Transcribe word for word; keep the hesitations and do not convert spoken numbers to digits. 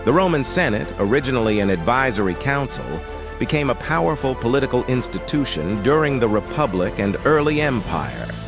The Roman Senate, originally an advisory council, became a powerful political institution during the Republic and early Empire.